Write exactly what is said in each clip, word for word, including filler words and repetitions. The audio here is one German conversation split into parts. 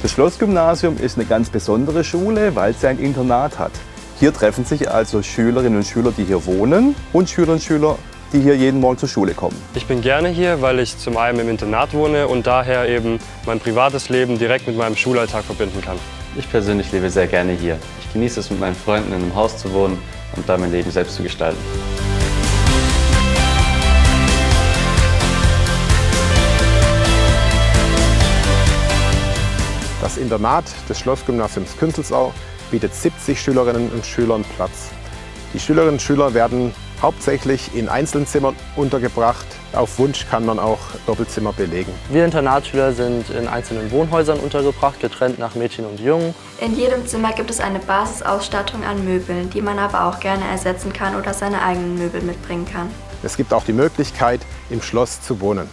Das Schlossgymnasium ist eine ganz besondere Schule, weil sie ein Internat hat. Hier treffen sich also Schülerinnen und Schüler, die hier wohnen, und Schülerinnen und Schüler, die hier jeden Morgen zur Schule kommen. Ich bin gerne hier, weil ich zum einen im Internat wohne und daher eben mein privates Leben direkt mit meinem Schulalltag verbinden kann. Ich persönlich lebe sehr gerne hier. Ich genieße es, mit meinen Freunden in einem Haus zu wohnen und da mein Leben selbst zu gestalten. Das Internat des Schlossgymnasiums Künzelsau bietet siebzig Schülerinnen und Schülern Platz. Die Schülerinnen und Schüler werden hauptsächlich in Einzelzimmern untergebracht. Auf Wunsch kann man auch Doppelzimmer belegen. Wir Internatsschüler sind in einzelnen Wohnhäusern untergebracht, getrennt nach Mädchen und Jungen. In jedem Zimmer gibt es eine Basisausstattung an Möbeln, die man aber auch gerne ersetzen kann oder seine eigenen Möbel mitbringen kann. Es gibt auch die Möglichkeit, im Schloss zu wohnen.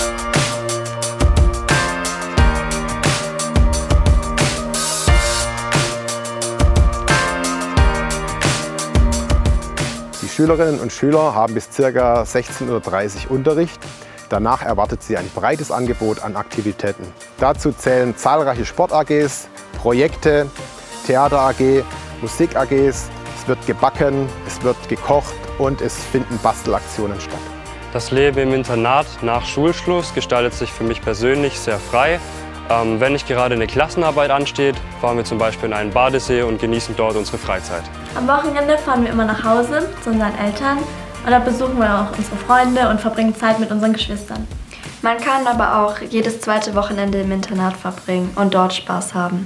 Die Schülerinnen und Schüler haben bis ca. sechzehn Uhr dreißig Unterricht. Danach erwartet sie ein breites Angebot an Aktivitäten. Dazu zählen zahlreiche Sport-A Gs, Projekte, Theater-A G, Musik-A Gs. Es wird gebacken, es wird gekocht und es finden Bastelaktionen statt. Das Leben im Internat nach Schulschluss gestaltet sich für mich persönlich sehr frei. Ähm, wenn nicht gerade eine Klassenarbeit ansteht, fahren wir zum Beispiel in einen Badesee und genießen dort unsere Freizeit. Am Wochenende fahren wir immer nach Hause zu unseren Eltern und da besuchen wir auch unsere Freunde und verbringen Zeit mit unseren Geschwistern. Man kann aber auch jedes zweite Wochenende im Internat verbringen und dort Spaß haben.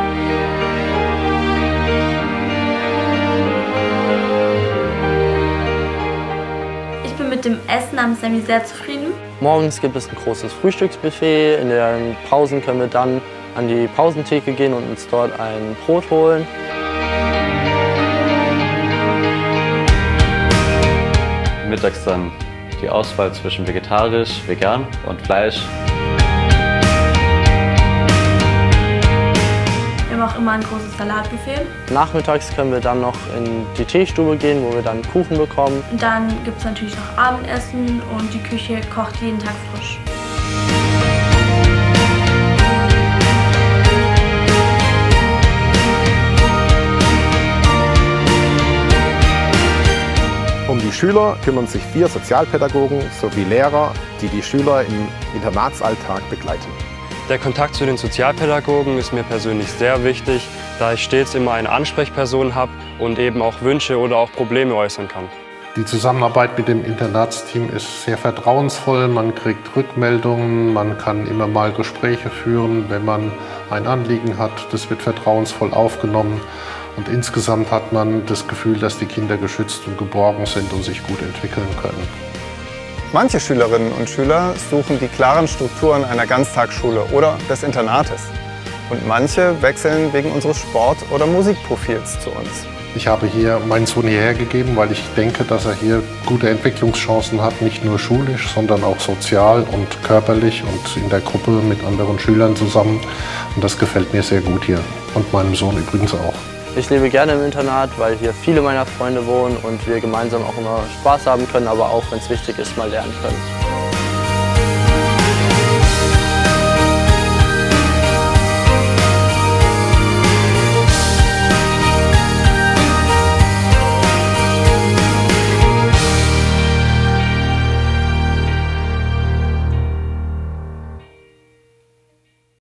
Ich bin mit dem Essen am Semi sehr zufrieden. Morgens gibt es ein großes Frühstücksbuffet. In den Pausen können wir dann an die Pausentheke gehen und uns dort ein Brot holen. Mittags dann die Auswahl zwischen vegetarisch, vegan und Fleisch. Wir haben auch immer ein großes Salatbuffet. Nachmittags können wir dann noch in die Teestube gehen, wo wir dann Kuchen bekommen. Und dann gibt es natürlich noch Abendessen und die Küche kocht jeden Tag frisch. Um die Schüler kümmern sich vier Sozialpädagogen sowie Lehrer, die die Schüler im Internatsalltag begleiten. Der Kontakt zu den Sozialpädagogen ist mir persönlich sehr wichtig, da ich stets immer eine Ansprechperson habe und eben auch Wünsche oder auch Probleme äußern kann. Die Zusammenarbeit mit dem Internatsteam ist sehr vertrauensvoll. Man kriegt Rückmeldungen, man kann immer mal Gespräche führen, wenn man ein Anliegen hat. Das wird vertrauensvoll aufgenommen. Und insgesamt hat man das Gefühl, dass die Kinder geschützt und geborgen sind und sich gut entwickeln können. Manche Schülerinnen und Schüler suchen die klaren Strukturen einer Ganztagsschule oder des Internates. Und manche wechseln wegen unseres Sport- oder Musikprofils zu uns. Ich habe hier meinen Sohn hierher gegeben, weil ich denke, dass er hier gute Entwicklungschancen hat, nicht nur schulisch, sondern auch sozial und körperlich und in der Gruppe mit anderen Schülern zusammen. Und das gefällt mir sehr gut hier und meinem Sohn übrigens auch. Ich lebe gerne im Internat, weil hier viele meiner Freunde wohnen und wir gemeinsam auch immer Spaß haben können, aber auch, wenn es wichtig ist, mal lernen können.